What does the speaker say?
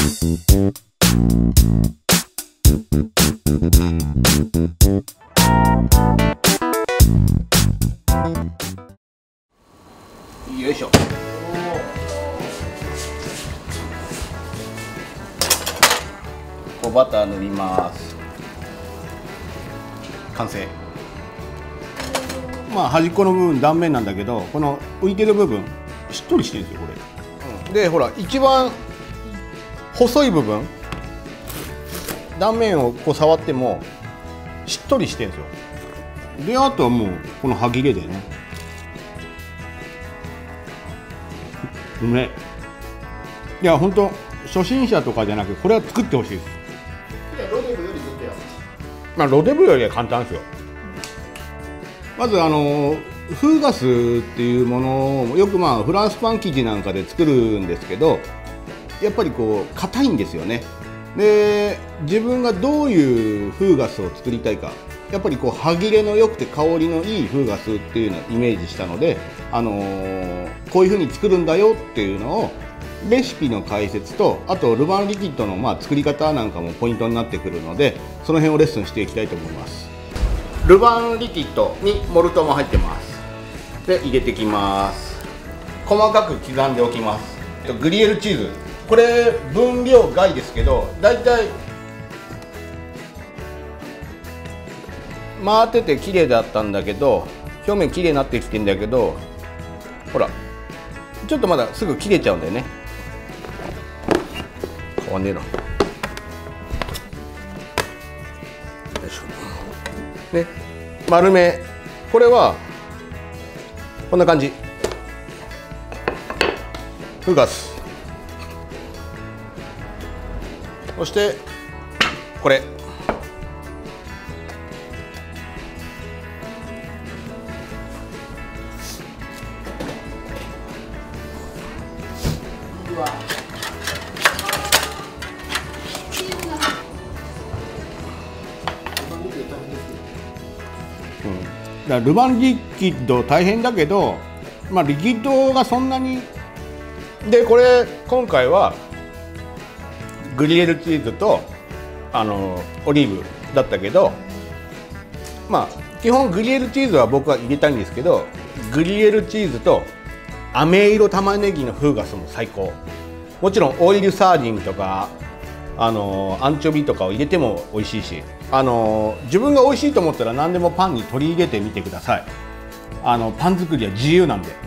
よいしょ。こうバター塗ります。完成。まあ端っこの部分断面なんだけど、この浮いてる部分しっとりしてるんですよこれ、でほら一番細い部分断面をこう触ってもしっとりしてるんですよ。であとはもうこの歯切れでね、うめえ。いや本当初心者とかじゃなくこれは作ってほしいです。ロデブよりずっとやる。まあロデブよりは簡単ですよ。まずフーガスっていうものをよくまあフランスパン生地なんかで作るんですけど、やっぱりこう硬いんですよね。で自分がどういうフーガスを作りたいか、やっぱりこう歯切れの良くて香りのいいフーガスっていうのをイメージしたので、こういう風に作るんだよっていうのをレシピの解説と、あとルヴァンリキッドのまあ作り方なんかもポイントになってくるので、その辺をレッスンしていきたいと思います。ルヴァンリキッドにモルトも入ってます。で入れてきます。細かく刻んでおきます。グリエルチーズ、これ分量外ですけど、だいたい回ってて綺麗だったんだけど、表面綺麗になってきてんだけど、ほらちょっとまだすぐ切れちゃうんだよね。変わんねえな。よいしょ。ね、丸め、これはこんな感じ。フーガス、そしてこれだルヴァンリキッド大変だけど、まあリキッドがそんなにで、これ今回はグリエルチーズとオリーブだったけど、まあ基本グリエルチーズは僕は入れたいんですけど、グリエルチーズと飴色玉ねぎのフーガスも最高。もちろんオイルサーディンとかアンチョビとかを入れても美味しいし、自分が美味しいと思ったら何でもパンに取り入れてみてください。パン作りは自由なんで。